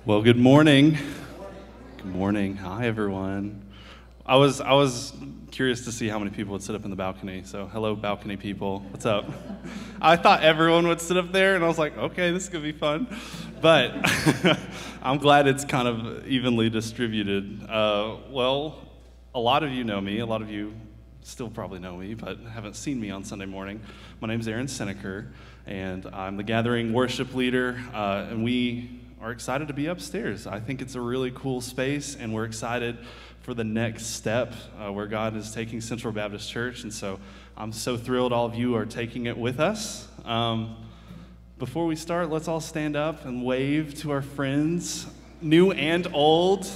Well, good morning. Good morning. Hi, everyone. I was curious to see how many people would sit up in the balcony. So, hello, balcony people. What's up? I thought everyone would sit up there, and I was like, okay, this is gonna be fun. But I'm glad it's kind of evenly distributed. Well, a lot of you know me. A lot of you still probably know me, but haven't seen me on Sunday morning. My name's Aaron Seneker, and I'm the gathering worship leader, and we are excited to be upstairs. I think it's a really cool space, and we're excited for the next step where God is taking Central Baptist Church, and so I'm so thrilled all of you are taking it with us. Before we start, let's all stand up and wave to our friends, new and old.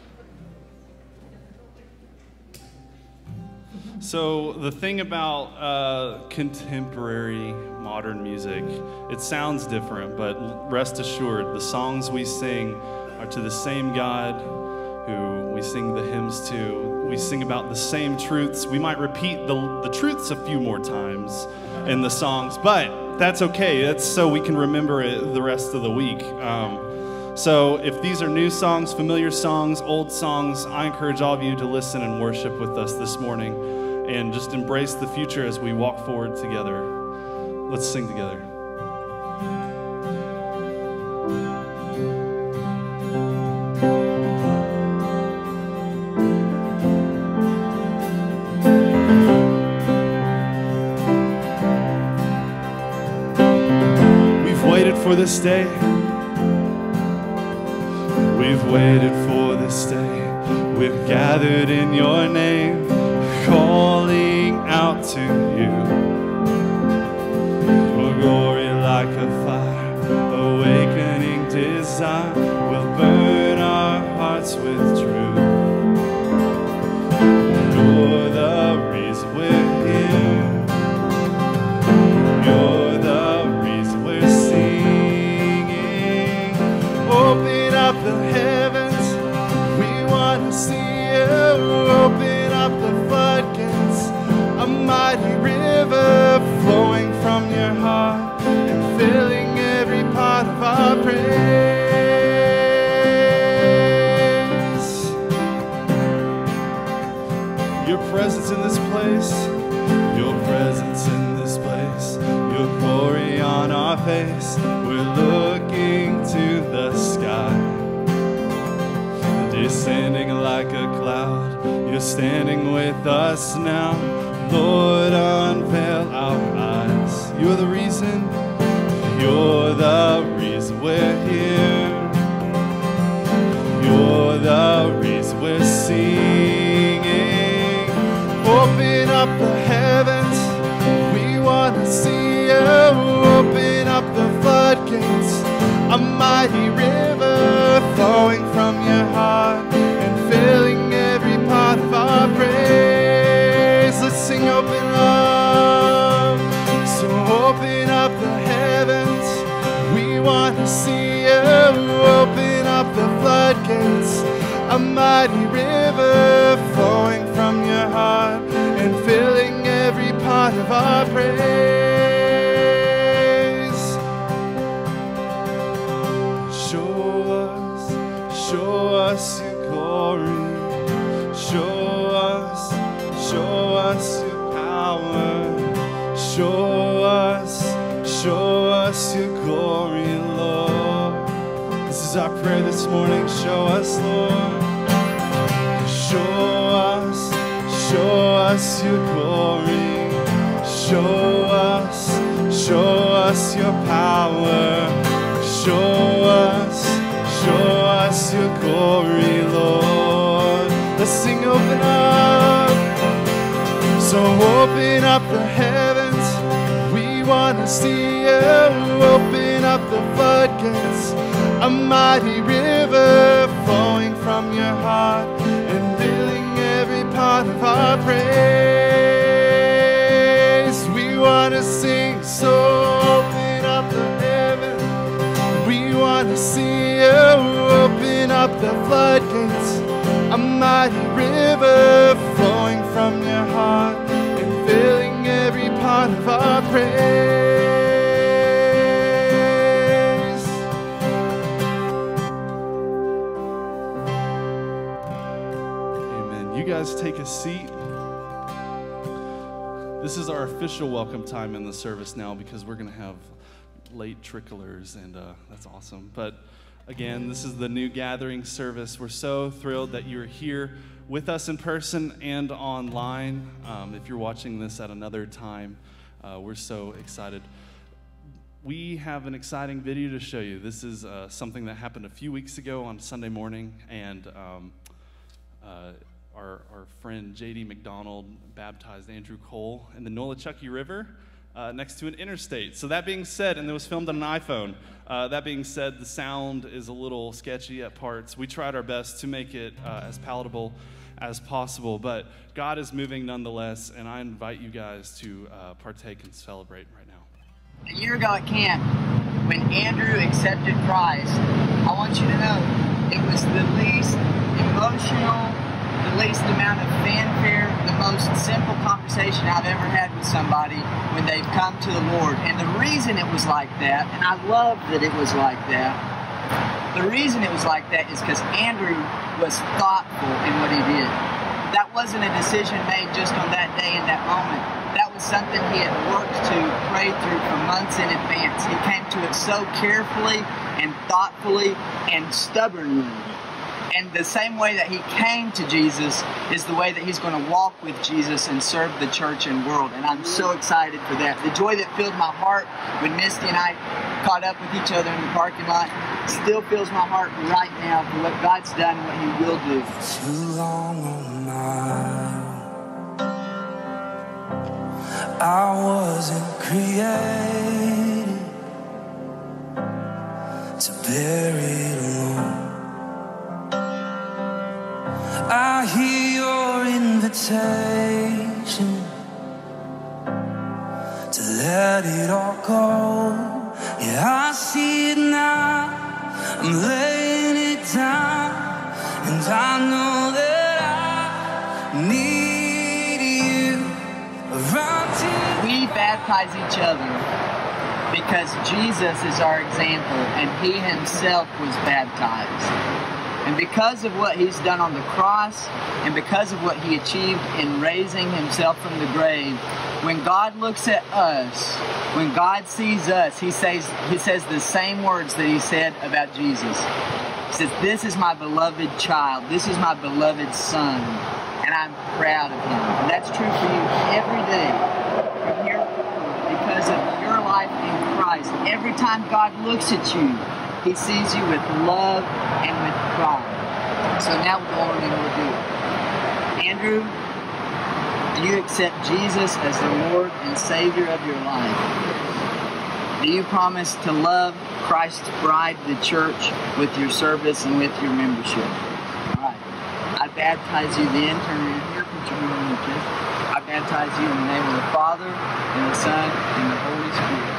So the thing about contemporary modern music, it sounds different, but rest assured, the songs we sing are to the same God who we sing the hymns to. We sing about the same truths. We might repeat the truths a few more times in the songs, but that's okay. That's so we can remember it the rest of the week. So if these are new songs, familiar songs, old songs, I encourage all of you to listen and worship with us this morning. And just embrace the future as we walk forward together. Let's sing together. We've waited for this day. We've waited for this day. We've gathered in your name, calling out to you. Your glory like a fire, awakening desire, will burn our hearts with truth. You're the reason we're here. You're the reason we're singing. Open up the heavens, we want to see you. Open up the floodgates, a mighty river flowing from your heart and filling every part of our praise. Your presence in this place, your presence in this place, your glory on our face. We're looking to the sky, descending like a cloud. You're standing with us now. Lord, unveil our eyes. You're the reason. You're the reason we're here. You're the reason we're singing. Open up the heavens. We want to see you. Open up the floodgates. A mighty river flowing from your heart and filling every part of our praise. Let's sing open up. So open up the heavens. We want to see you. Open up the floodgates. A mighty river flowing from your heart and filling every part of our praise. Show us your glory. Show us your power. Show us your glory, Lord. This is our prayer this morning. Show us, Lord. Show us your glory. Show us your power. Show us your glory, Lord. Let's sing open up. So open up the heavens. We want to see you. Open up the floodgates. A mighty river flowing from your heart and filling every part of our praise. We want to sing, so open up the heavens. We want to see you. Open up the floodgates. A mighty river flowing from your heart and filling every part of our praise. guys take a seat. This is our official welcome time in the service now because we're going to have late tricklers, and that's awesome. But again, this is the new gathering service. We're so thrilled that you're here with us in person and online. If you're watching this at another time, we're so excited. We have an exciting video to show you. This is something that happened a few weeks ago on Sunday morning, and our friend J.D. McDonald baptized Andrew Cole in the Nolichucky River next to an interstate. So that being said, and it was filmed on an iPhone, that being said, the sound is a little sketchy at parts. We tried our best to make it as palatable as possible, but God is moving nonetheless, and I invite you guys to partake and celebrate right now. A year ago at camp, when Andrew accepted Christ, I want you to know it was the least emotional, the least amount of fanfare, the most simple conversation I've ever had with somebody when they've come to the Lord. And the reason it was like that, and I love that it was like that, the reason it was like that is because Andrew was thoughtful in what he did. That wasn't a decision made just on that day in that moment. That was something he had worked to, prayed through for months in advance. He came to it so carefully and thoughtfully and stubbornly. And the same way that he came to Jesus is the way that he's going to walk with Jesus and serve the church and world. And I'm so excited for that. The joy that filled my heart when Misty and I caught up with each other in the parking lot still fills my heart right now for what God's done and what he will do. Too long on my I wasn't created to bear it alone. I hear your invitation to let it all go. Yeah, I see it now. I'm laying it down, and I know that I need you around here. We baptize each other because Jesus is our example, and he himself was baptized. And because of what he's done on the cross, and because of what he achieved in raising himself from the grave, when God looks at us, when God sees us, he says the same words that he said about Jesus. He says, "This is my beloved child. This is my beloved son, and I'm proud of him." And that's true for you every day from here forward because of your life in Christ. Every time God looks at you, he sees you with love and with pride. So now we'll go on and we'll do it. Andrew, do you accept Jesus as the Lord and Savior of your life? Do you promise to love Christ's bride, the church, with your service and with your membership? All right. I baptize you then. Turn around here. Put your hand on your chest. I baptize you in the name of the Father, and the Son, and the Holy Spirit.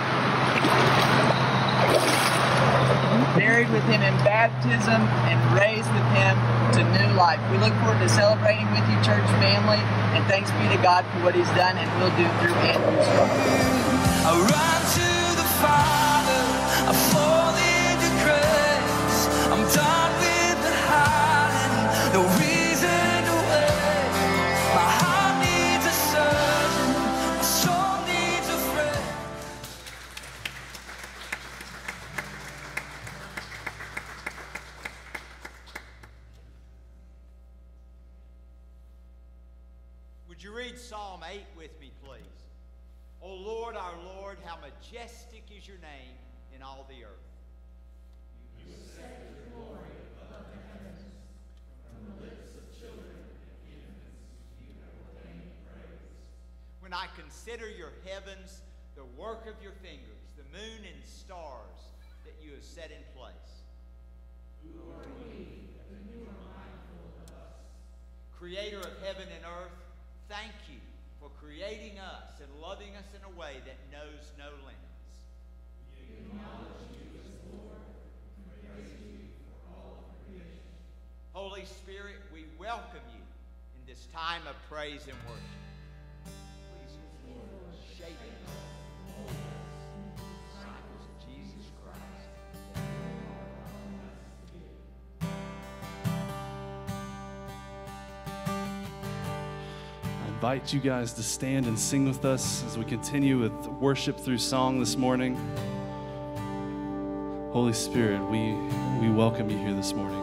Buried with him in baptism and raised with him to new life. We look forward to celebrating with you, church family, and thanks be to God for what he's done and will do through Andrew's life. I run to the Father, I fall into grace. I'm done with the hiding, no reason to wait. My heart needs a surgeon, my soul needs a friend. Would you read Psalm 8 with me, please? O Lord, our Lord, how majestic is your name in all the earth. You set your glory above the heavens. From the lips of children and infants you have ordained praise. When I consider your heavens, the work of your fingers, the moon and stars that you have set in place. Who are we that you are mindful of us? Creator of heaven and earth, thank you for creating us and loving us in a way that knows no limits. We acknowledge you as Lord and praise you for all of creation. Holy Spirit, we welcome you in this time of praise and worship. Please, Lord, shape us, mold us, disciples of Jesus Christ. invite you guys to stand and sing with us as we continue with worship through song this morning. Holy Spirit, we welcome you here this morning.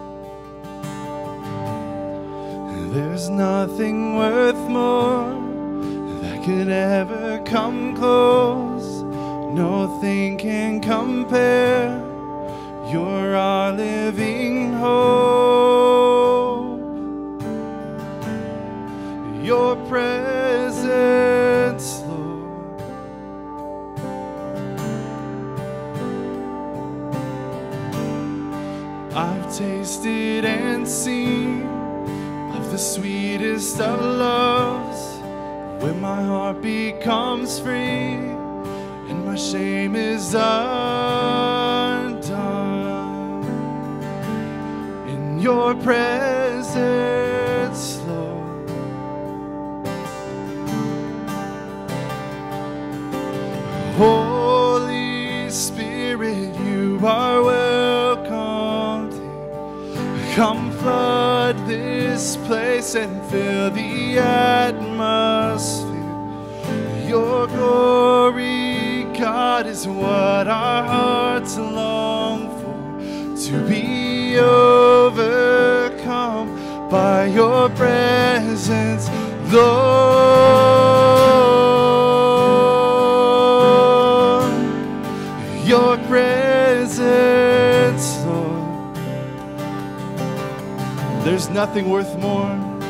There's nothing worth more that could ever come close. Nothing can compare. You're our living hope. Your presence, Lord. I've tasted and seen of the sweetest of loves, when my heart becomes free and my shame is undone. In your presence, Lord. Holy Spirit, you are welcomed here. Come flood this place and fill the atmosphere. Your glory, God, is what our hearts long for, to be overcome by your presence, Lord. Your presence, Lord. There's nothing worth more.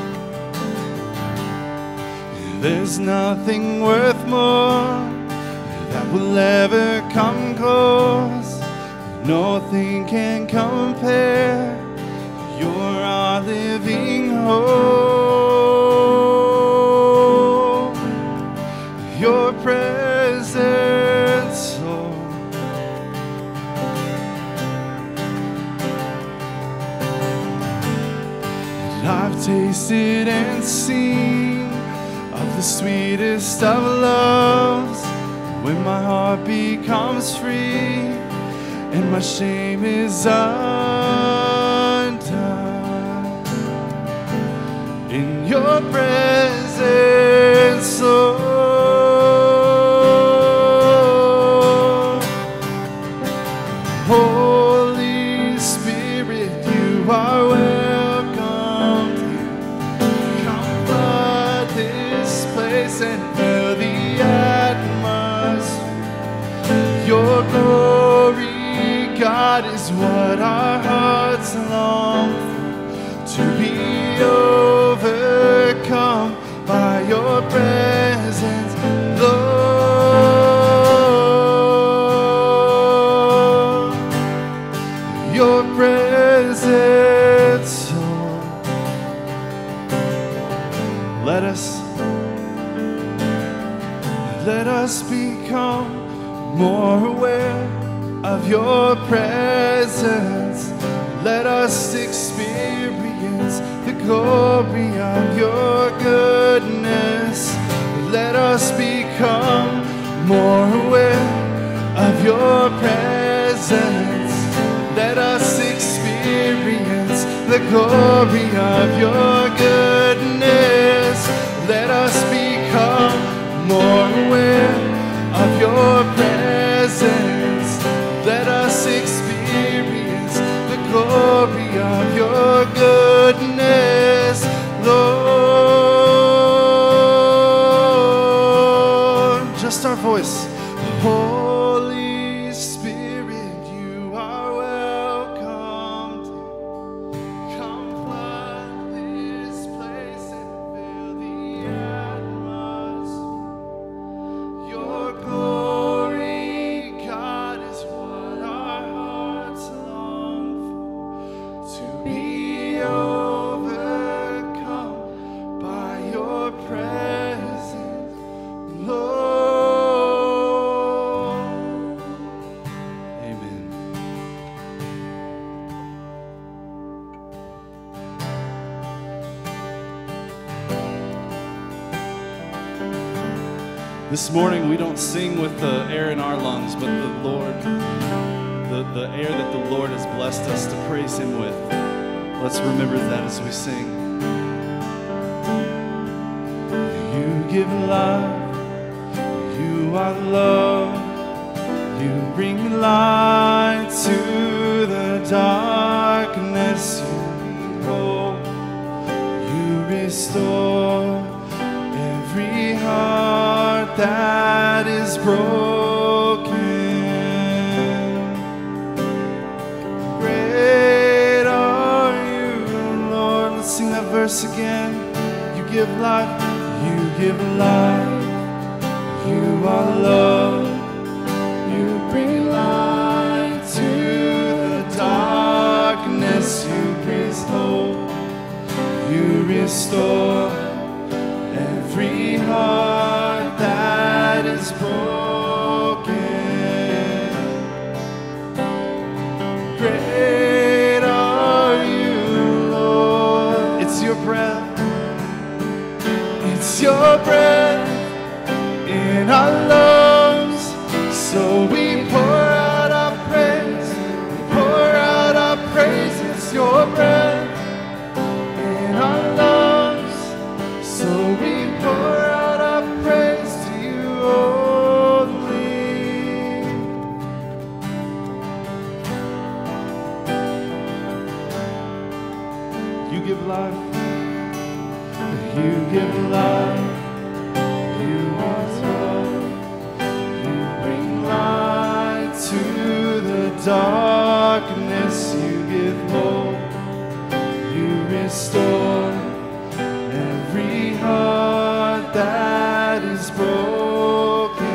There's nothing worth more that will ever come close. Nothing can compare. You're our living hope. Your presence, Lord. I've tasted and seen of the sweetest of loves, when my heart becomes free and my shame is undone. In your presence, Lord. Holy Spirit, you are welcome. And fill the atmosphere. Your glory, God, is what our hearts long for, to be overcome by your presence, Lord. Your presence, Lord. Let us become more aware of your presence. Let us experience the glory of your goodness. Let us become more aware of your presence. Let us experience the glory of your goodness. Let us become more aware of your presence. Let us experience the glory of your goodness, Lord. Just our voice. Holy Spirit, you are welcome. Come flood this place and fill the atmosphere. Your glory, God, is what our hearts long for, to be overcome by your presence, Lord. Amen. This morning we don't sing with the air in our lungs, but the Lord, the air that the Lord has blessed us to praise Him with. Let's remember that as we sing. You give life, you are love. You bring light to the darkness. You hope, you restore every heart that is broken. Great are you, Lord. Let's sing that verse again. You give life, you give life. You are love. You bring light to the darkness. You bring hope. You restore every heart that is broken. Great are you, Lord. It's your breath. It's your breath in our lungs. So we pour out our praise. We pour out our praise. It's your breath in our lungs. So we pour out our praise to you only. You give life. You give life. You are love. You bring light to the darkness. You give hope. You restore every heart that is broken.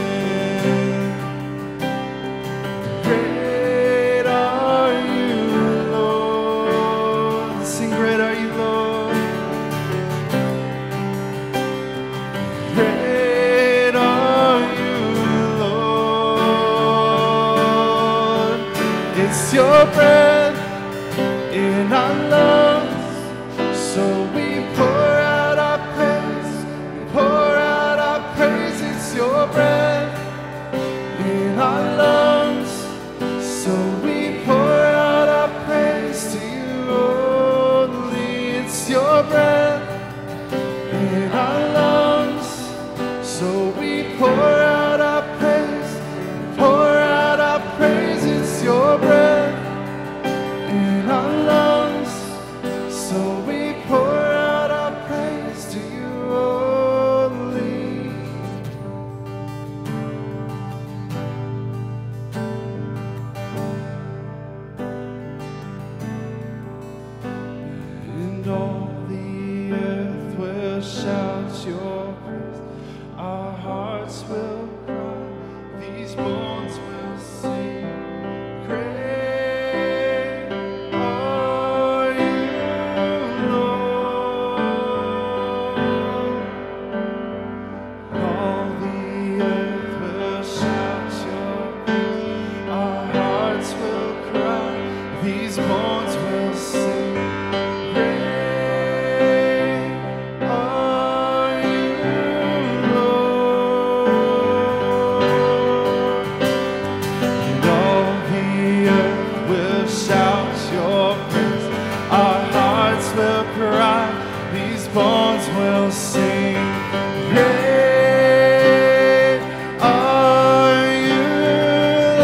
Great are you, Lord. Sing, great are you, Lord. Great are you, Lord. It's your breath in our lungs. So we pour out our praise. We pour out our praise. It's your breath in our lungs. So we pour out our praise to you only. It's your breath in our lungs. So we pour out our praise. We pour out our praise. It's your breath in our lungs. So we pour out our praise to you only. And all the earth will shout your praise. Our hearts will cry. These bones will sing. Great are you, Lord. All the earth will shout your praise. Our hearts will cry. These bones will sing. Great are you, Lord. And all the earth will shout your praise. Our hearts will cry. These bones will sing. Great are you,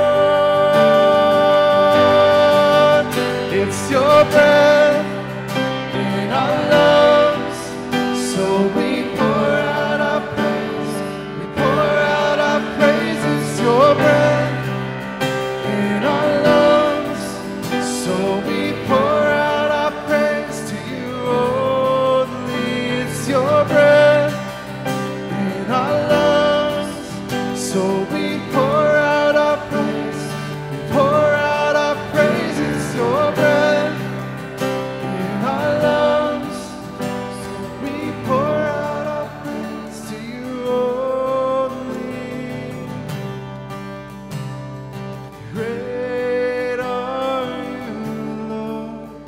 Lord. It's your breath in our lungs. So we pour out our praise. We pour out our praise. It's your breath in our lungs. So we pour out our praise to you only. It's your breath in our lungs. So we pour out our praise. We pour out our praise. It's your breath in our lungs. So we pour out our praise to you only. Great are you, Lord.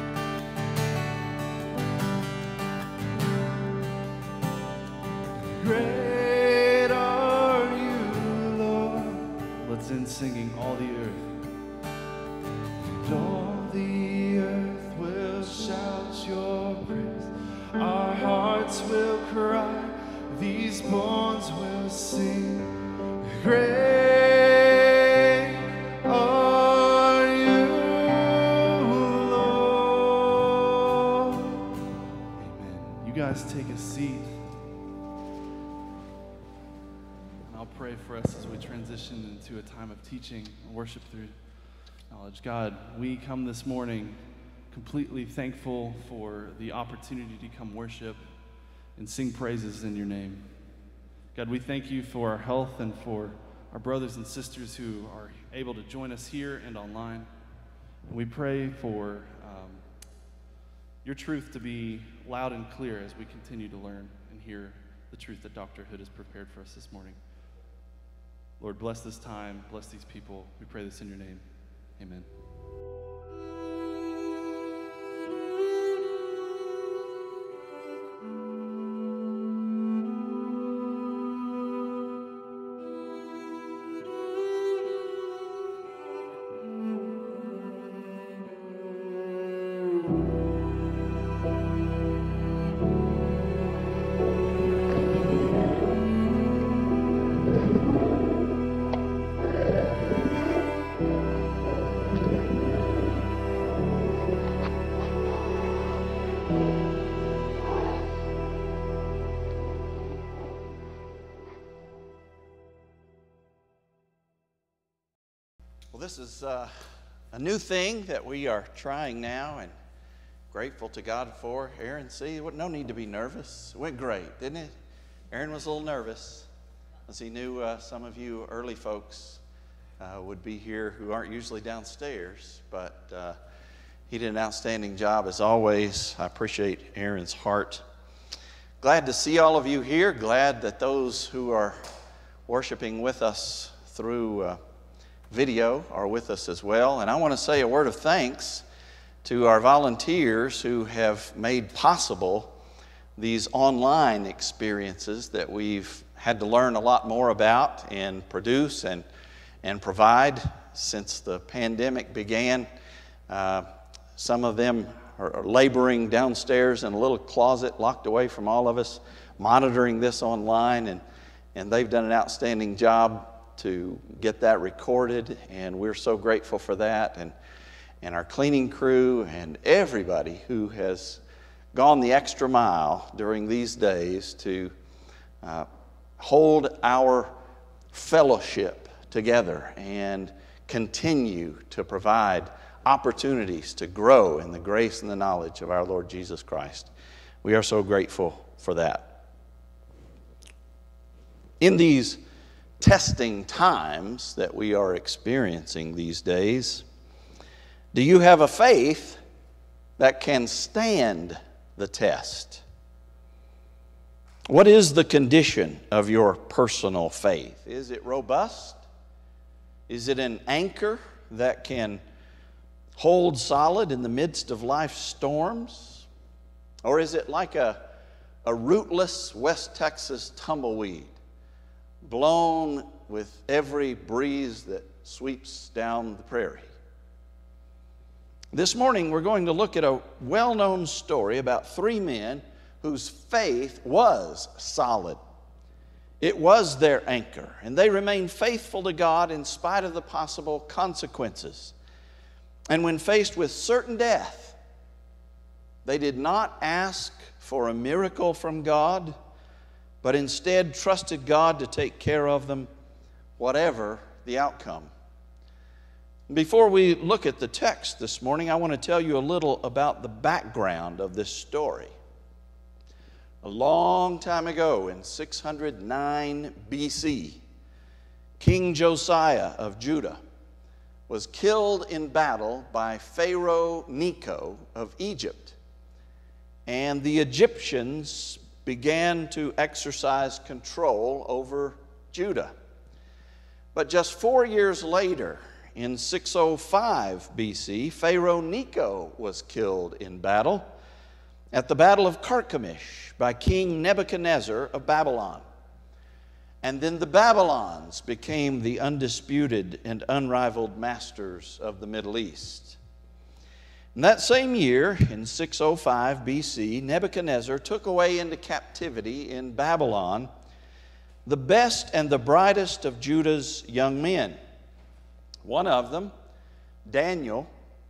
Great are you, Lord. Let's end singing all the earth. And all the earth will shout your praise. Our hearts will cry. these bones will sing, great are you, Lord. Amen. You guys take a seat. And I'll pray for us as we transition into a time of teaching and worship through knowledge. God, we come this morning completely thankful for the opportunity to come worship and sing praises in your name. God, we thank you for our health and for our brothers and sisters who are able to join us here and online. And we pray for your truth to be loud and clear as we continue to learn and hear the truth that Dr. Hood has prepared for us this morning. Lord, bless this time, bless these people. We pray this in your name. Amen. Well, this is a new thing that we are trying now and grateful to God for. Aaron, see, no need to be nervous. It went great, didn't it? Aaron was a little nervous as he knew some of you early folks would be here who aren't usually downstairs, but he did an outstanding job as always. I appreciate Aaron's heart. Glad to see all of you here. Glad that those who are worshiping with us through video are with us as well. And I want to say a word of thanks to our volunteers who have made possible these online experiences that we've had to learn a lot more about and produce and provide since the pandemic began. Some of them are laboring downstairs in a little closet locked away from all of us, monitoring this online, and they've done an outstanding job to get that recorded, and we're so grateful for that, and our cleaning crew and everybody who has gone the extra mile during these days to hold our fellowship together and continue to provide opportunities to grow in the grace and the knowledge of our Lord Jesus Christ. We are so grateful for that. In these testing times that we are experiencing these days, do you have a faith that can stand the test? What is the condition of your personal faith? Is it robust? Is it an anchor that can hold solid in the midst of life's storms? Or is it like a rootless West Texas tumbleweed, blown with every breeze that sweeps down the prairie? This morning we're going to look at a well-known story about three men whose faith was solid. It was their anchor, and they remained faithful to God in spite of the possible consequences. And when faced with certain death, they did not ask for a miracle from God, but instead trusted God to take care of them, whatever the outcome. Before we look at the text this morning, I want to tell you a little about the background of this story. A long time ago, in 609 BC, King Josiah of Judah was killed in battle by Pharaoh Necho of Egypt, and the Egyptians began to exercise control over Judah. But just 4 years later, in 605 BC, Pharaoh Necho was killed in battle at the Battle of Carchemish by King Nebuchadnezzar of Babylon. And then the Babylons became the undisputed and unrivaled masters of the Middle East. In that same year, in 605 BC, Nebuchadnezzar took away into captivity in Babylon the best and the brightest of Judah's young men. One of them, Daniel,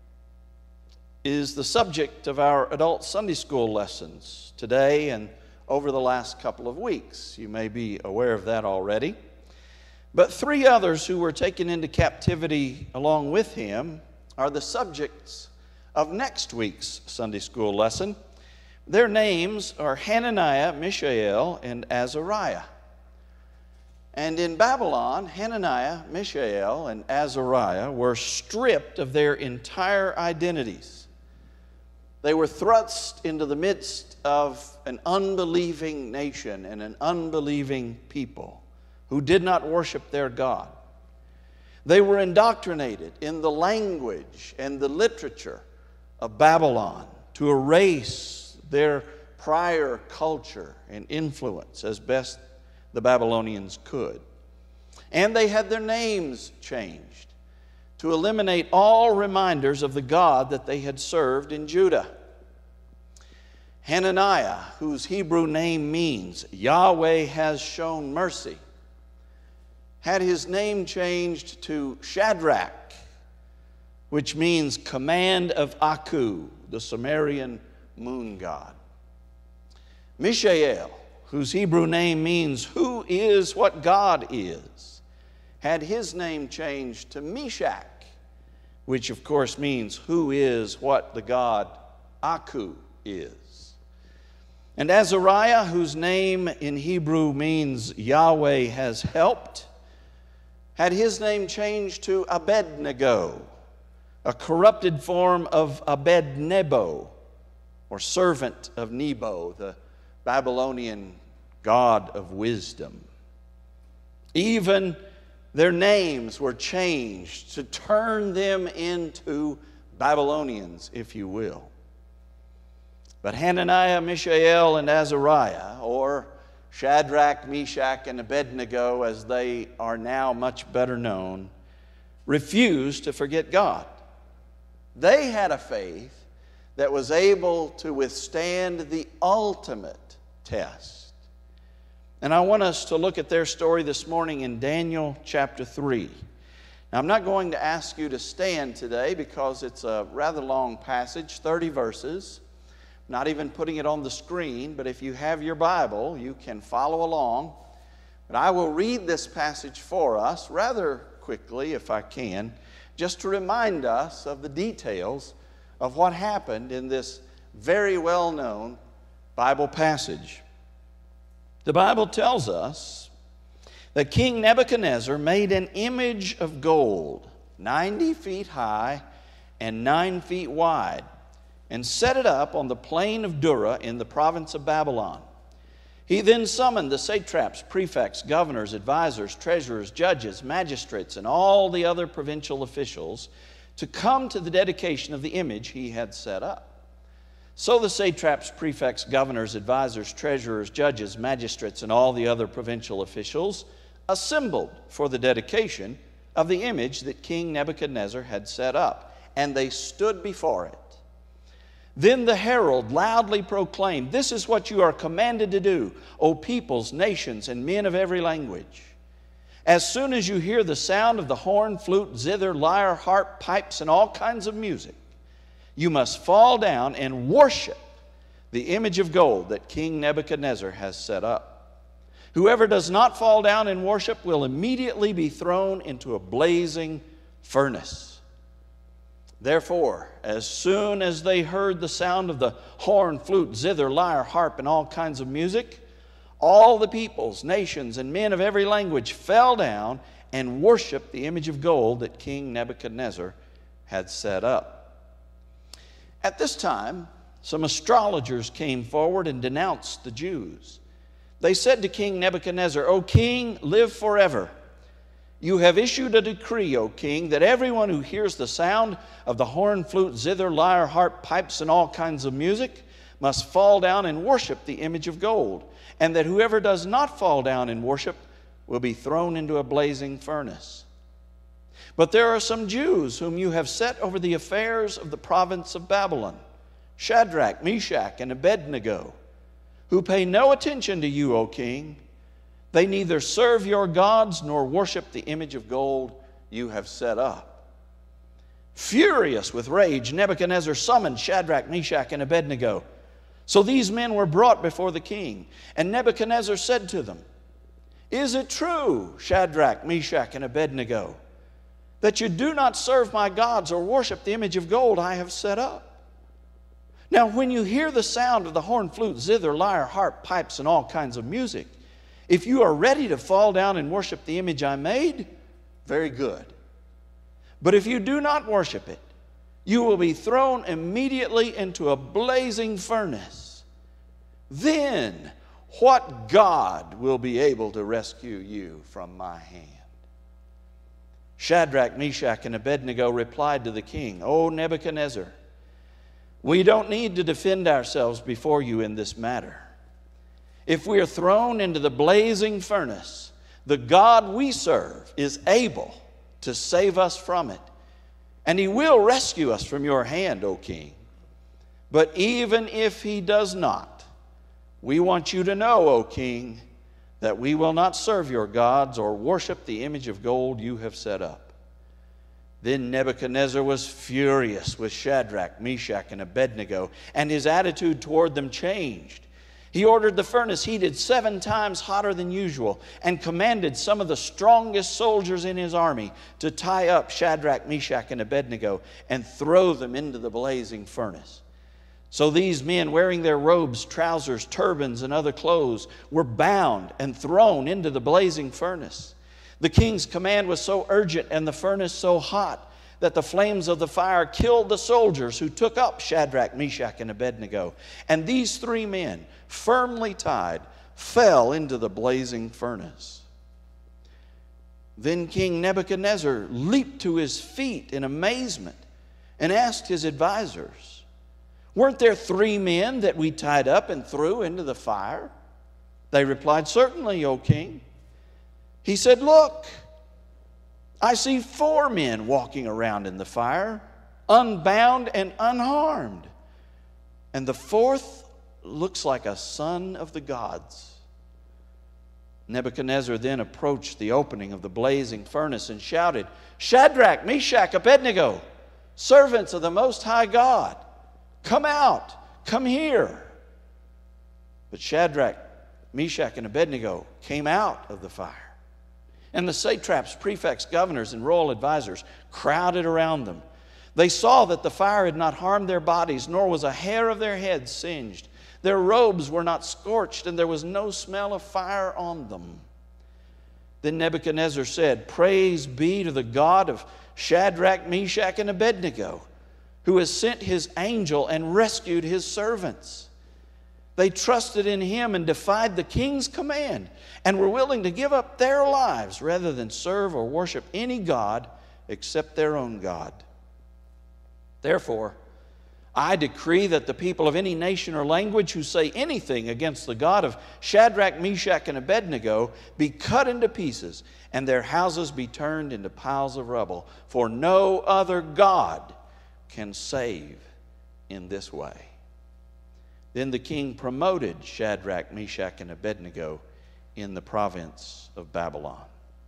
is the subject of our adult Sunday school lessons today and over the last couple of weeks. You may be aware of that already. But three others who were taken into captivity along with him are the subjects of next week's Sunday school lesson. Their names are Hananiah, Mishael, and Azariah. And in Babylon, Hananiah, Mishael, and Azariah were stripped of their entire identities. They were thrust into the midst of an unbelieving nation and an unbelieving people who did not worship their God. They were indoctrinated in the language and the literature of Babylon to erase their prior culture and influence as best the Babylonians could. And they had their names changed to eliminate all reminders of the God that they had served in Judah. Hananiah, whose Hebrew name means Yahweh has shown mercy, had his name changed to Shadrach, which means command of Aku, the Sumerian moon god. Mishael, whose Hebrew name means who is what God is, had his name changed to Meshach, which of course means who is what the god Aku is. And Azariah, whose name in Hebrew means Yahweh has helped, had his name changed to Abednego, a corrupted form of Abednego, or servant of Nebo, the Babylonian god of wisdom. Even their names were changed to turn them into Babylonians, if you will. But Hananiah, Mishael, and Azariah, or Shadrach, Meshach, and Abednego, as they are now much better known, refused to forget God. They had a faith that was able to withstand the ultimate test. And I want us to look at their story this morning in Daniel chapter 3. Now, I'm not going to ask you to stand today because it's a rather long passage, 30 verses. Not even putting it on the screen, but if you have your Bible, you can follow along. But I will read this passage for us rather quickly, if I can, just to remind us of the details of what happened in this very well-known Bible passage. The Bible tells us that King Nebuchadnezzar made an image of gold 90 feet high and 9 feet wide, and set it up on the plain of Dura in the province of Babylon. He then summoned the satraps, prefects, governors, advisors, treasurers, judges, magistrates, and all the other provincial officials to come to the dedication of the image he had set up. So the satraps, prefects, governors, advisors, treasurers, judges, magistrates, and all the other provincial officials assembled for the dedication of the image that King Nebuchadnezzar had set up, and they stood before it. Then the herald loudly proclaimed, "This is what you are commanded to do, O peoples, nations, and men of every language. As soon as you hear the sound of the horn, flute, zither, lyre, harp, pipes, and all kinds of music, you must fall down and worship the image of gold that King Nebuchadnezzar has set up. Whoever does not fall down and worship will immediately be thrown into a blazing furnace." Therefore, as soon as they heard the sound of the horn, flute, zither, lyre, harp, and all kinds of music, all the peoples, nations, and men of every language fell down and worshiped the image of gold that King Nebuchadnezzar had set up. At this time, some astrologers came forward and denounced the Jews. They said to King Nebuchadnezzar, "O king, live forever. You have issued a decree, O king, that everyone who hears the sound of the horn, flute, zither, lyre, harp, pipes, and all kinds of music must fall down and worship the image of gold, and that whoever does not fall down and worship will be thrown into a blazing furnace. But there are some Jews whom you have set over the affairs of the province of Babylon, Shadrach, Meshach, and Abednego, who pay no attention to you, O king. They neither serve your gods nor worship the image of gold you have set up." Furious with rage, Nebuchadnezzar summoned Shadrach, Meshach, and Abednego. So these men were brought before the king. And Nebuchadnezzar said to them, "Is it true, Shadrach, Meshach, and Abednego, that you do not serve my gods or worship the image of gold I have set up? Now when you hear the sound of the horn, flute, zither, lyre, harp, pipes, and all kinds of music, if you are ready to fall down and worship the image I made, very good. But if you do not worship it, you will be thrown immediately into a blazing furnace. Then what God will be able to rescue you from my hand?" Shadrach, Meshach, and Abednego replied to the king, "O Nebuchadnezzar, we don't need to defend ourselves before you in this matter. If we are thrown into the blazing furnace, the God we serve is able to save us from it, and He will rescue us from your hand, O king. But even if He does not, we want you to know, O king, that we will not serve your gods or worship the image of gold you have set up." Then Nebuchadnezzar was furious with Shadrach, Meshach, and Abednego, and his attitude toward them changed. He ordered the furnace heated 7 times hotter than usual and commanded some of the strongest soldiers in his army to tie up Shadrach, Meshach, and Abednego and throw them into the blazing furnace. So these men, wearing their robes, trousers, turbans, and other clothes, were bound and thrown into the blazing furnace. The king's command was so urgent and the furnace so hot that the flames of the fire killed the soldiers who took up Shadrach, Meshach, and Abednego. And these 3 men, firmly tied, fell into the blazing furnace. Then King Nebuchadnezzar leaped to his feet in amazement and asked his advisors, "Weren't there 3 men that we tied up and threw into the fire?" They replied, "Certainly, O king." He said, "Look, I see 4 men walking around in the fire, unbound and unharmed. And the 4th looks like a son of the gods." Nebuchadnezzar then approached the opening of the blazing furnace and shouted, "Shadrach, Meshach, Abednego, servants of the Most High God, come out, come here." But Shadrach, Meshach, and Abednego came out of the fire. And the satraps, prefects, governors, and royal advisors crowded around them. They saw that the fire had not harmed their bodies, nor was a hair of their heads singed. Their robes were not scorched, and there was no smell of fire on them. Then Nebuchadnezzar said, "Praise be to the God of Shadrach, Meshach, and Abednego, who has sent His angel and rescued His servants. They trusted in Him and defied the king's command and were willing to give up their lives rather than serve or worship any god except their own God. Therefore, I decree that the people of any nation or language who say anything against the God of Shadrach, Meshach, and Abednego be cut into pieces and their houses be turned into piles of rubble. For no other God can save in this way." Then the king promoted Shadrach, Meshach, and Abednego in the province of Babylon.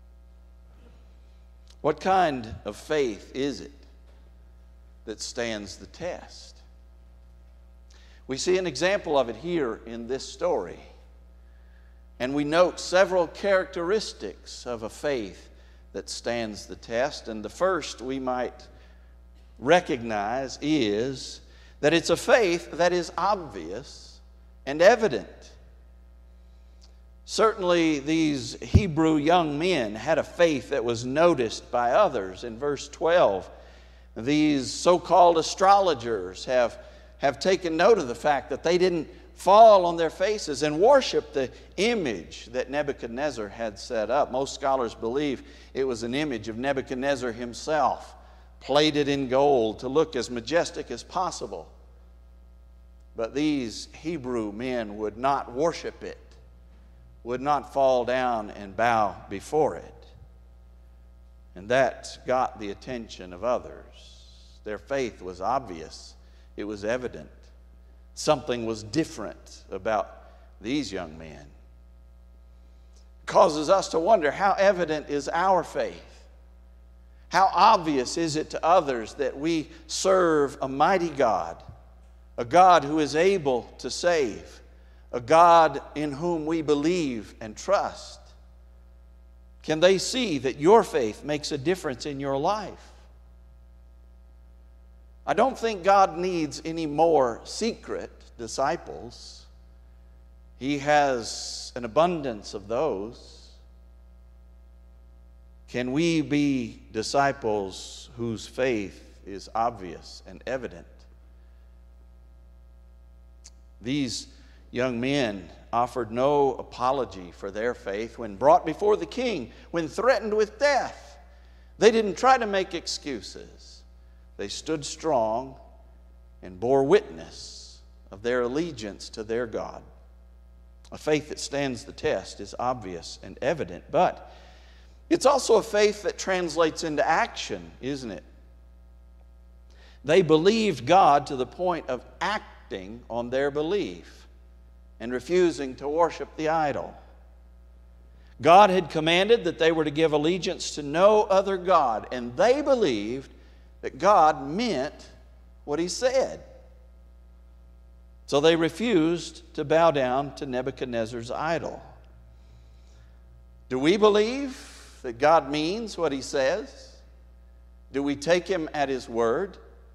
What kind of faith is it that stands the test? We see an example of it here in this story. And we note several characteristics of a faith that stands the test. And the first we might recognize is that it's a faith that is obvious and evident. Certainly these Hebrew young men had a faith that was noticed by others. In verse 12, these so-called astrologers have taken note of the fact that they didn't fall on their faces and worship the image that Nebuchadnezzar had set up. Most scholars believe it was an image of Nebuchadnezzar himself, plated in gold to look as majestic as possible. But these Hebrew men would not worship it, would not fall down and bow before it. And that got the attention of others. Their faith was obvious. It was evident. Something was different about these young men. causes us to wonder, how evident is our faith? How obvious is it to others that we serve a mighty God, a God who is able to save, a God in whom we believe and trust? Can they see that your faith makes a difference in your life? I don't think God needs any more secret disciples. He has an abundance of those. Can we be disciples whose faith is obvious and evident? These young men offered no apology for their faith when brought before the king, when threatened with death. They didn't try to make excuses. They stood strong and bore witness of their allegiance to their God. A faith that stands the test is obvious and evident, but it's also a faith that translates into action, isn't it? They believed God to the point of acting on their belief and refusing to worship the idol. God had commanded that they were to give allegiance to no other God, and they believed that God meant what He said. So they refused to bow down to Nebuchadnezzar's idol. Do we believe that God means what He says? Do we take Him at His word?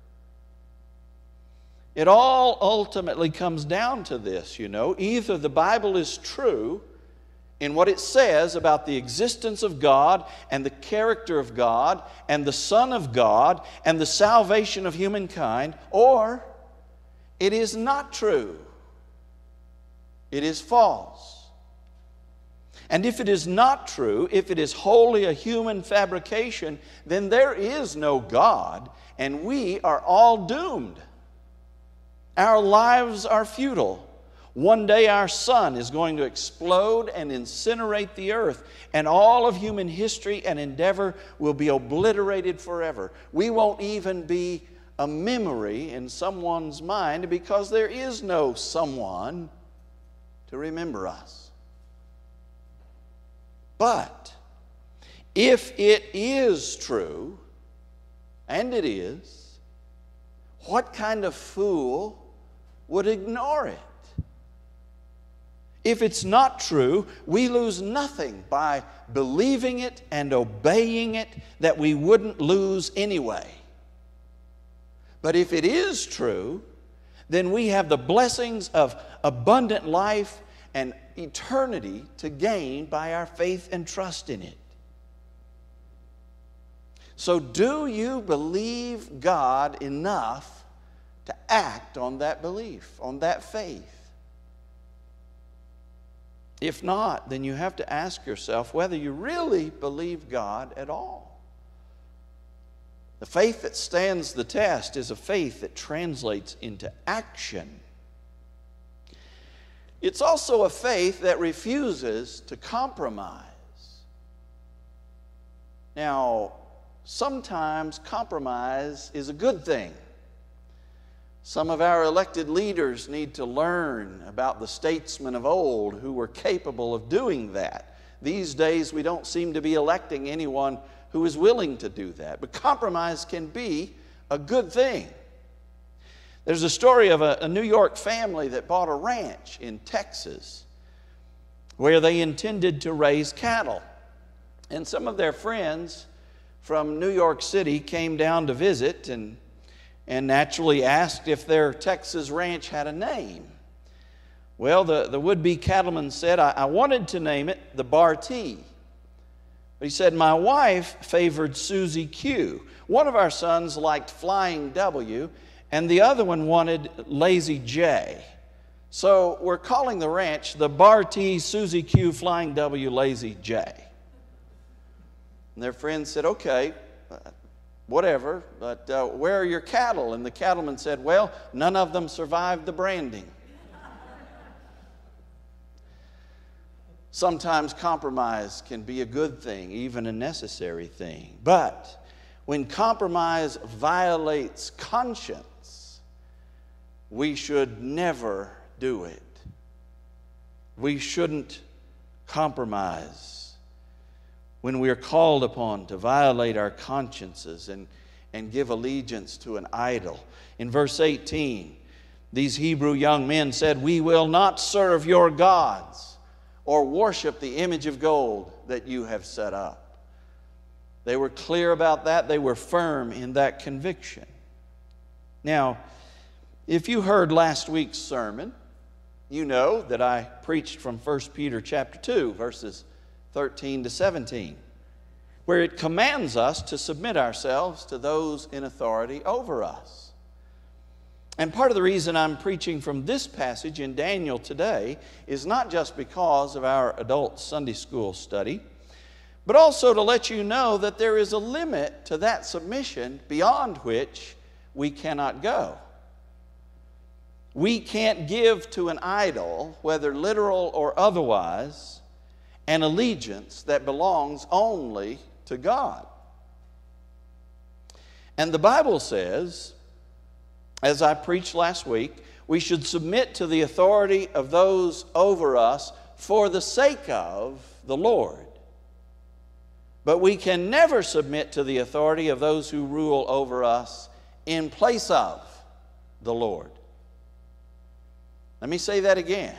It all ultimately comes down to this, you know. Either the Bible is true in what it says about the existence of God and the character of God and the Son of God and the salvation of humankind, or it is not true. It is false. And if it is not true, if it is wholly a human fabrication, then there is no God, and we are all doomed. Our lives are futile. One day our sun is going to explode and incinerate the earth, and all of human history and endeavor will be obliterated forever. We won't even be a memory in someone's mind because there is no someone to remember us. But if it is true, and it is, what kind of fool would ignore it? If it's not true, we lose nothing by believing it and obeying it that we wouldn't lose anyway. But if it is true, then we have the blessings of abundant life and eternity to gain by our faith and trust in it. So do you believe God enough to act on that belief, on that faith? If not, then you have to ask yourself whether you really believe God at all. The faith that stands the test is a faith that translates into action. It's also a faith that refuses to compromise. Now, sometimes compromise is a good thing. Some of our elected leaders need to learn about the statesmen of old who were capable of doing that. These days, we don't seem to be electing anyone who is willing to do that. But compromise can be a good thing. There's a story of a New York family that bought a ranch in Texas where they intended to raise cattle. And some of their friends from New York City came down to visit and naturally asked if their Texas ranch had a name. Well, the would-be cattleman said, I wanted to name it the Bartee. But he said, my wife favored Susie Q. One of our sons liked Flying W, and the other one wanted Lazy J. So we're calling the ranch the Bartee Susie Q Flying W Lazy J. And their friend said, okay, whatever, but where are your cattle? And the cattleman said, well, none of them survived the branding. Sometimes compromise can be a good thing, even a necessary thing. But when compromise violates conscience, we should never do it. We shouldn't compromise, when we are called upon to violate our consciences and give allegiance to an idol. In verse 18, these Hebrew young men said, "We will not serve your gods or worship the image of gold that you have set up." They were clear about that. They were firm in that conviction. Now, if you heard last week's sermon, you know that I preached from 1 Peter chapter 2, verses 13 to 17, where it commands us to submit ourselves to those in authority over us. And part of the reason I'm preaching from this passage in Daniel today is not just because of our adult Sunday school study, but also to let you know that there is a limit to that submission beyond which we cannot go. We can't give to an idol, whether literal or otherwise, an allegiance that belongs only to God. And the Bible says, as I preached last week, we should submit to the authority of those over us for the sake of the Lord. But we can never submit to the authority of those who rule over us in place of the Lord. Let me say that again.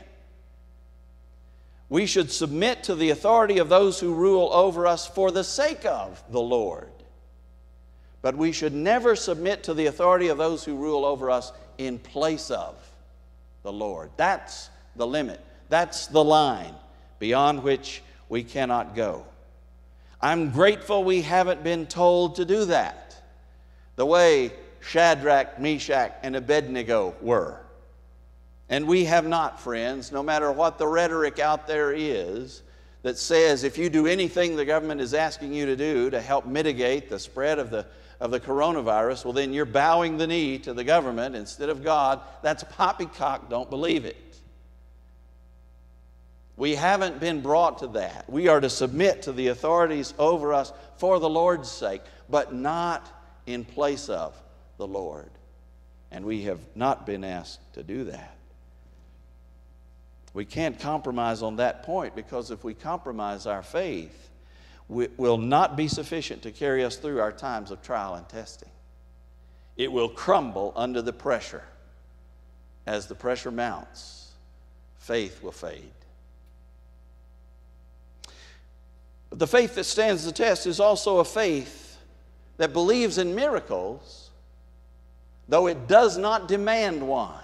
We should submit to the authority of those who rule over us for the sake of the Lord. But we should never submit to the authority of those who rule over us in place of the Lord. That's the limit. That's the line beyond which we cannot go. I'm grateful we haven't been told to do that the way Shadrach, Meshach, and Abednego were. And we have not, friends, no matter what the rhetoric out there is that says if you do anything the government is asking you to do to help mitigate the spread of the coronavirus, well, then you're bowing the knee to the government instead of God. That's poppycock. Don't believe it. We haven't been brought to that. We are to submit to the authorities over us for the Lord's sake, but not in place of the Lord. And we have not been asked to do that. We can't compromise on that point, because if we compromise our faith, it will not be sufficient to carry us through our times of trial and testing. It will crumble under the pressure. As the pressure mounts, faith will fade. But the faith that stands the test is also a faith that believes in miracles, though it does not demand one.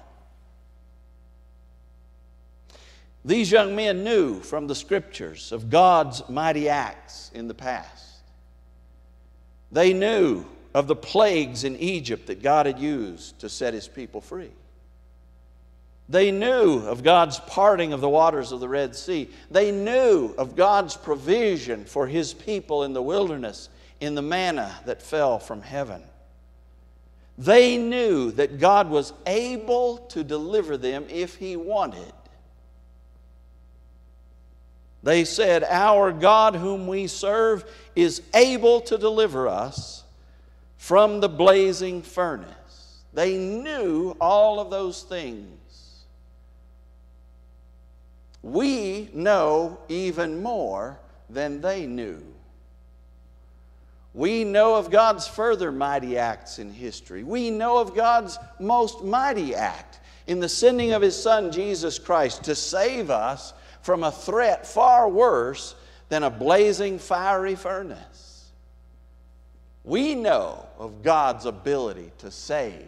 These young men knew from the Scriptures of God's mighty acts in the past. They knew of the plagues in Egypt that God had used to set His people free. They knew of God's parting of the waters of the Red Sea. They knew of God's provision for His people in the wilderness in the manna that fell from heaven. They knew that God was able to deliver them if He wanted. They said, "Our God whom we serve is able to deliver us from the blazing furnace." They knew all of those things. We know even more than they knew. We know of God's further mighty acts in history. We know of God's most mighty act in the sending of His Son, Jesus Christ, to save us from a threat far worse than a blazing fiery furnace. We know of God's ability to save.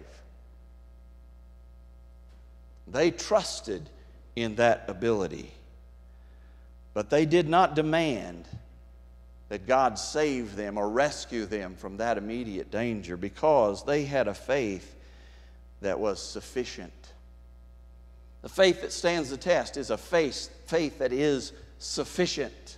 They trusted in that ability, but they did not demand that God save them or rescue them from that immediate danger, because they had a faith that was sufficient. The faith that stands the test is a faith that is sufficient.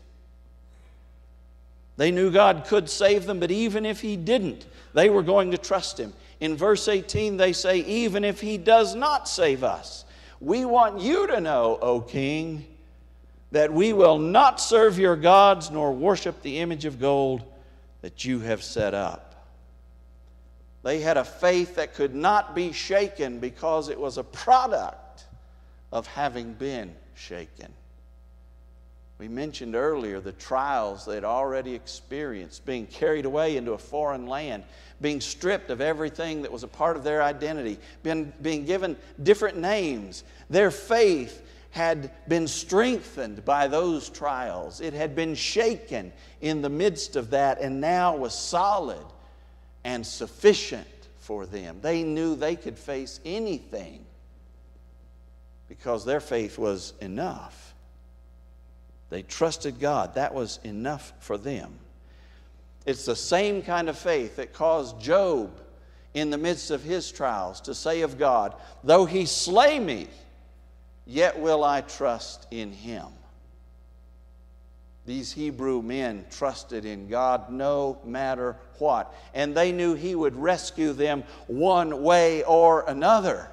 They knew God could save them, but even if He didn't, they were going to trust Him. In verse 18, they say, "Even if He does not save us, we want you to know, O King, that we will not serve your gods nor worship the image of gold that you have set up." They had a faith that could not be shaken because it was a product of having been shaken. We mentioned earlier the trials they'd already experienced, being carried away into a foreign land, being stripped of everything that was a part of their identity, being given different names. Their faith had been strengthened by those trials. It had been shaken in the midst of that and now was solid and sufficient for them. They knew they could face anything because their faith was enough. They trusted God. That was enough for them. It's the same kind of faith that caused Job in the midst of his trials to say of God, "Though he slay me, yet will I trust in him." These Hebrew men trusted in God no matter what, and they knew He would rescue them one way or another.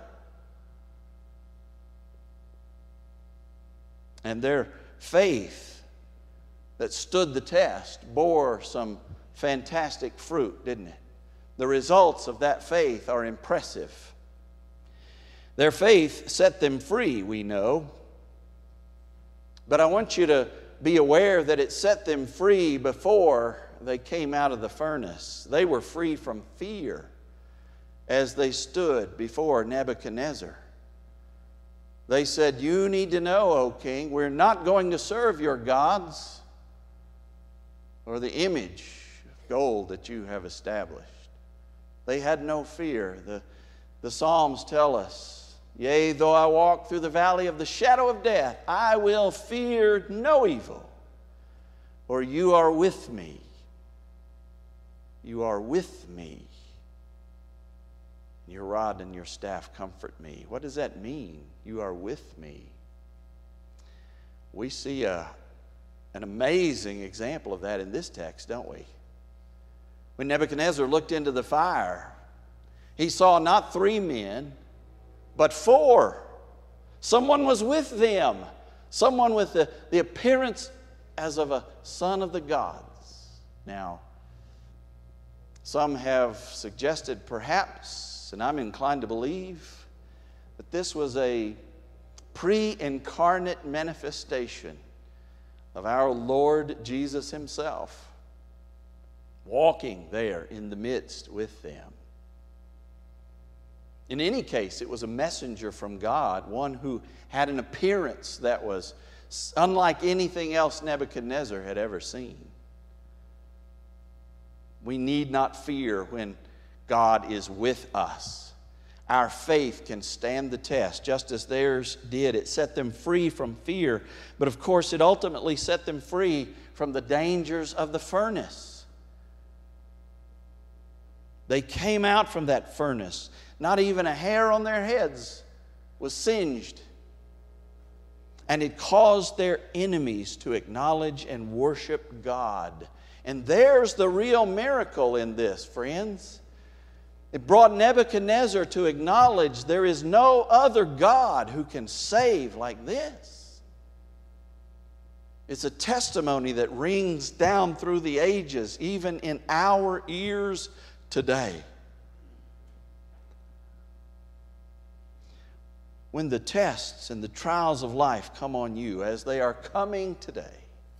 And their faith that stood the test bore some fantastic fruit, didn't it? The results of that faith are impressive. Their faith set them free, we know. But I want you to be aware that it set them free before they came out of the furnace. They were free from fear as they stood before Nebuchadnezzar. They said, "You need to know, O king, we're not going to serve your gods or the image of gold that you have established." They had no fear. The Psalms tell us, "Yea, though I walk through the valley of the shadow of death, I will fear no evil, for you are with me. You are with me. Your rod and your staff comfort me." What does that mean? You are with me. We see an amazing example of that in this text, don't we? When Nebuchadnezzar looked into the fire, he saw not 3 men, but 4. Someone was with them. Someone with the appearance as of a son of the gods. Now, some have suggested perhaps, and I'm inclined to believe, that this was a pre-incarnate manifestation of our Lord Jesus Himself, walking there in the midst with them. In any case, it was a messenger from God, one who had an appearance that was unlike anything else Nebuchadnezzar had ever seen. We need not fear when God is with us. Our faith can stand the test, just as theirs did. It set them free from fear, but of course it ultimately set them free from the dangers of the furnace. They came out from that furnace. Not even a hair on their heads was singed. And it caused their enemies to acknowledge and worship God. And there's the real miracle in this, friends. It brought Nebuchadnezzar to acknowledge there is no other God who can save like this. It's a testimony that rings down through the ages, even in our ears today. When the tests and the trials of life come on you, as they are coming today,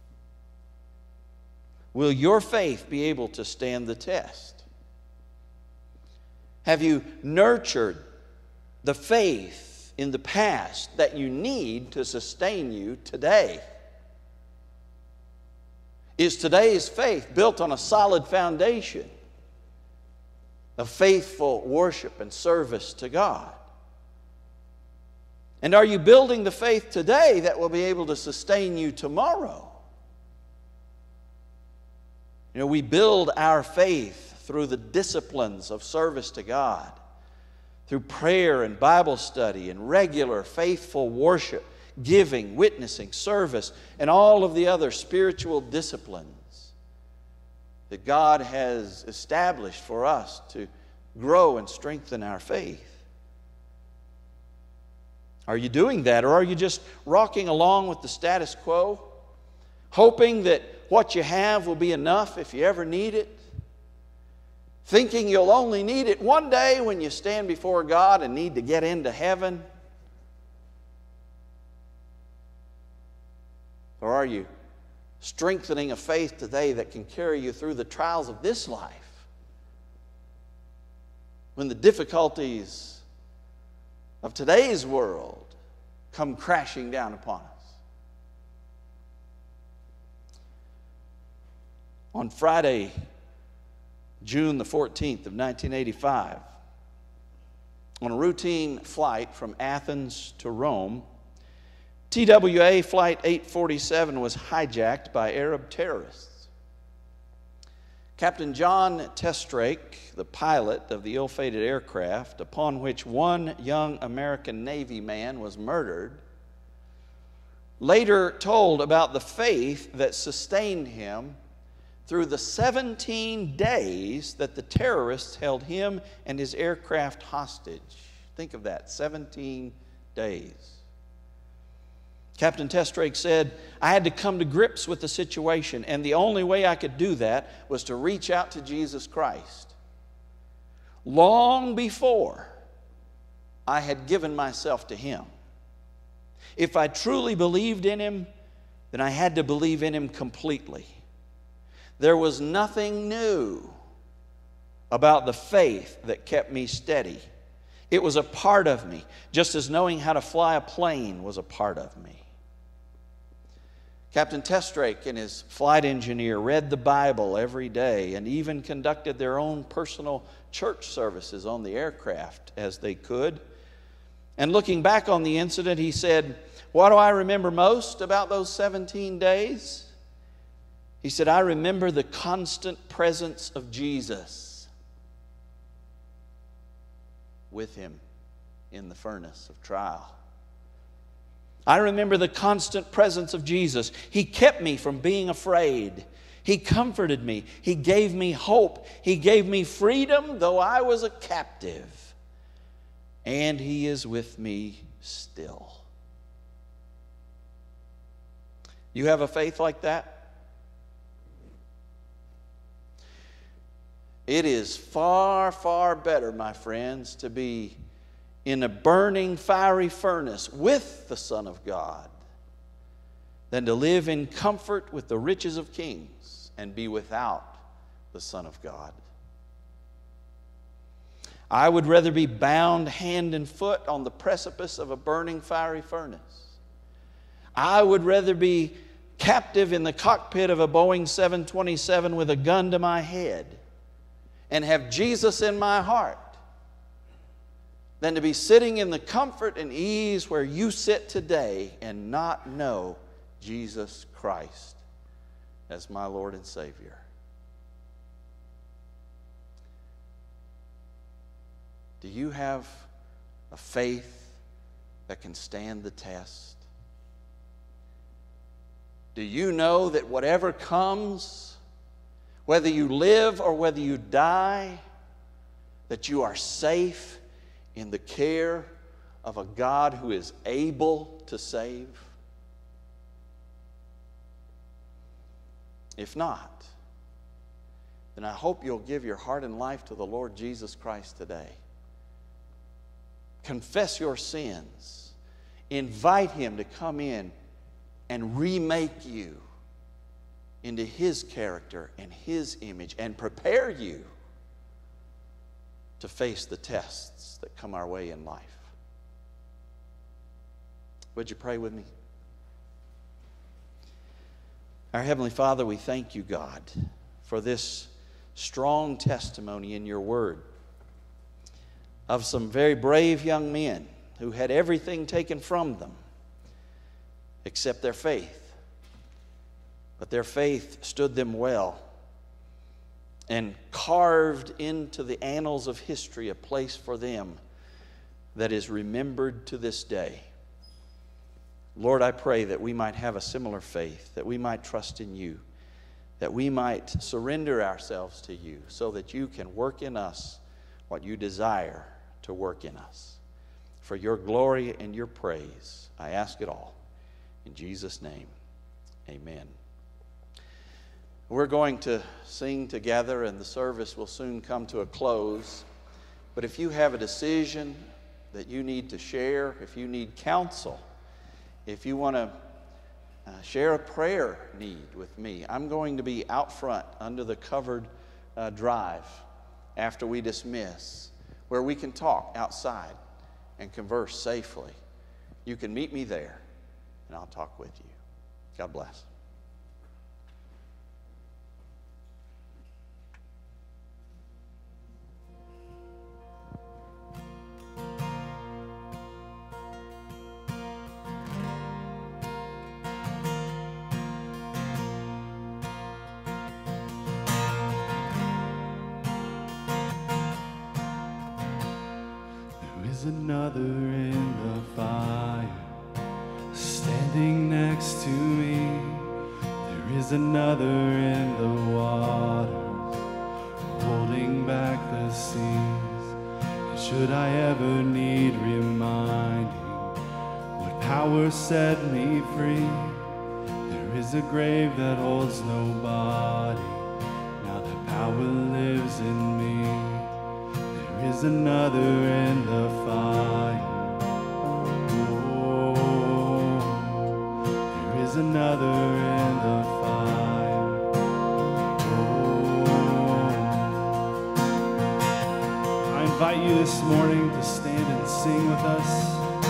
will your faith be able to stand the test? Have you nurtured the faith in the past that you need to sustain you today? Is today's faith built on a solid foundation of faithful worship and service to God? And are you building the faith today that will be able to sustain you tomorrow? You know, we build our faith through the disciplines of service to God, through prayer and Bible study and regular faithful worship, giving, witnessing, service, and all of the other spiritual disciplines that God has established for us to grow and strengthen our faith. Are you doing that, or are you just rocking along with the status quo, hoping that what you have will be enough if you ever need it, thinking you'll only need it one day when you stand before God and need to get into heaven? Or are you strengthening a faith today that can carry you through the trials of this life? When the difficulties of today's world come crashing down upon us. On Friday, June the 14th of 1985, on a routine flight from Athens to Rome, TWA Flight 847 was hijacked by Arab terrorists. Captain John Testrake, the pilot of the ill-fated aircraft, upon which one young American Navy man was murdered, later told about the faith that sustained him through the 17 days that the terrorists held him and his aircraft hostage. Think of that, 17 days. Captain Testrake said, I had to come to grips with the situation, and the only way I could do that was to reach out to Jesus Christ. Long before I had given myself to Him. If I truly believed in Him, then I had to believe in Him completely. There was nothing new about the faith that kept me steady. It was a part of me, just as knowing how to fly a plane was a part of me. Captain Testrake and his flight engineer read the Bible every day and even conducted their own personal church services on the aircraft as they could. And looking back on the incident, he said, what do I remember most about those 17 days? He said, I remember the constant presence of Jesus with him in the furnace of trial. I remember the constant presence of Jesus. He kept me from being afraid. He comforted me. He gave me hope. He gave me freedom, though I was a captive. And He is with me still. You have a faith like that? It is far, far better, my friends, to be in a burning, fiery furnace with the Son of God than to live in comfort with the riches of kings and be without the Son of God. I would rather be bound hand and foot on the precipice of a burning, fiery furnace. I would rather be captive in the cockpit of a Boeing 727 with a gun to my head and have Jesus in my heart than to be sitting in the comfort and ease where you sit today and not know Jesus Christ as my Lord and Savior. Do you have a faith that can stand the test? Do you know that whatever comes, whether you live or whether you die, that you are safe in the care of a God who is able to save? If not, then I hope you'll give your heart and life to the Lord Jesus Christ today. Confess your sins. Invite Him to come in and remake you into His character and His image and prepare you to face the tests that come our way in life. Would you pray with me? Our Heavenly Father, we thank You, God, for this strong testimony in Your Word of some very brave young men who had everything taken from them except their faith. But their faith stood them well and carved into the annals of history a place for them that is remembered to this day. Lord, I pray that we might have a similar faith, that we might trust in You, that we might surrender ourselves to You so that You can work in us what You desire to work in us. For Your glory and Your praise, I ask it all. In Jesus' name, amen. We're going to sing together and the service will soon come to a close. But if you have a decision that you need to share, if you need counsel, if you want to share a prayer need with me. I'm going to be out front under the covered drive after we dismiss, where we can talk outside and converse safely. You can meet me there, and I'll talk with you. God bless. Another in the fire, standing next to me. There is another in the waters, holding back the seas. And should I ever need reminding what power set me free, there is a grave that holds nobody. Now that power lives in me. There is another in the fire. Oh, there is another in the fire. Oh. I invite you this morning to stand and sing with us,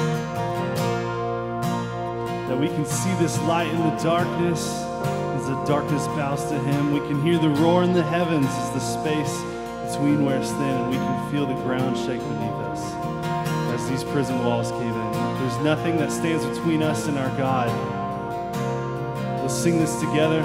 that we can see this light in the darkness as the darkness bows to Him. We can hear the roar in the heavens as the space between where we stand, and we can feel the ground shake beneath us as these prison walls cave in. There's nothing that stands between us and our God. Let's sing this together.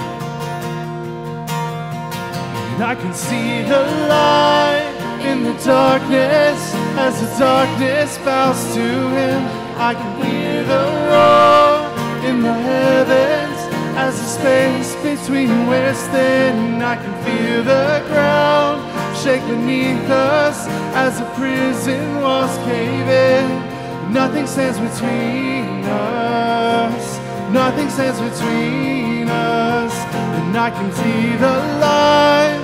And I can see the light in the darkness as the darkness bows to Him. I can hear the roar in the heavens as the space between where we stand. I can feel the ground shake beneath us as the prison walls cave in. Nothing stands between us. Nothing stands between us. And I can see the light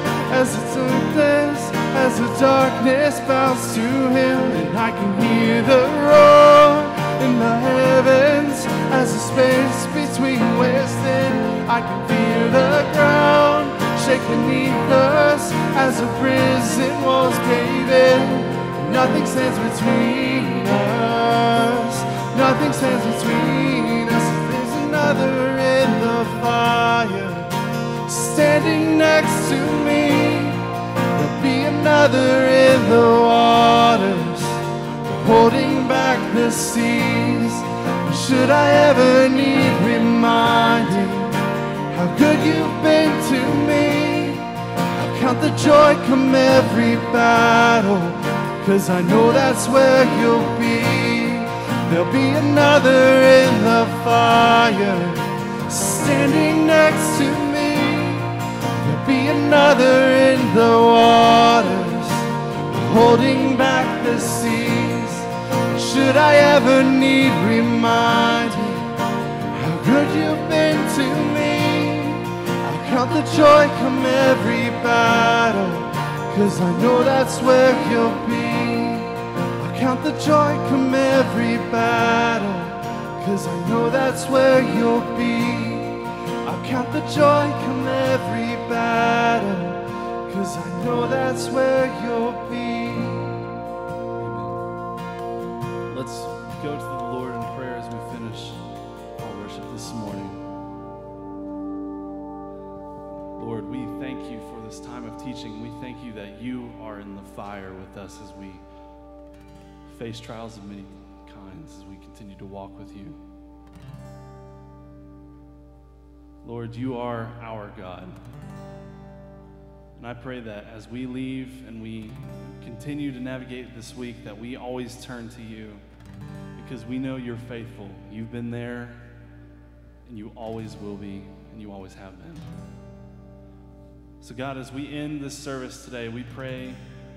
as the darkness bows to Him. And I can hear the roar in the heavens as the space between west and I can feel the ground shake beneath us as the prison walls cave in. Nothing stands between us. Nothing stands between us. There's another in the fire standing next to me. There'll be another in the waters holding back the seas. Should I ever need reminding how good you've been to me, I'll count the joy come every battle, 'cause I know that's where you'll be. There'll be another in the fire standing next to me. There'll be another in the waters holding back the seas. Should I ever need reminding how good you've been to me, I'll count the joy come every battle, 'cause I know that's where you'll be. I'll count the joy come every battle, 'cause I know that's where you'll be. I'll count the joy come every battle, 'cause I know that's where you'll be. Let's go to the Lord in prayer as we finish our worship this morning. Lord, we thank you for this time of teaching. We thank you that you are in the fire with us as we face trials of many kinds, as we continue to walk with you. Lord, you are our God. And I pray that as we leave and we continue to navigate this week, that we always turn to you, because we know you're faithful. You've been there, and you always will be, and you always have been. So God, as we end this service today, we pray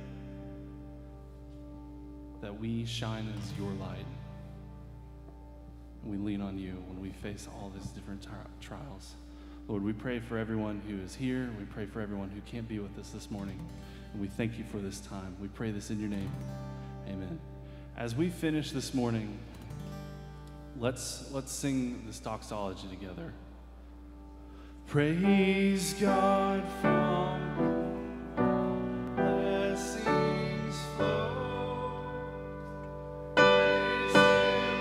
that we shine as your light. And we lean on you when we face all these different trials. Lord, we pray for everyone who is here. We pray for everyone who can't be with us this morning. And we thank you for this time. We pray this in your name. Amen. As we finish this morning, let's sing this doxology together. Praise God from whom blessings flow. Praise Him,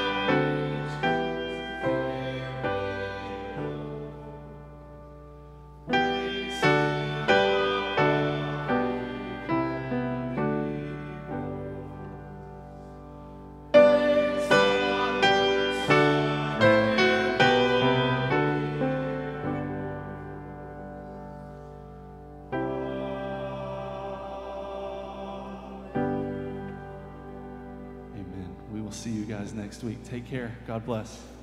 praise Him, praise Amen. We will see you guys next week. Take care. God bless.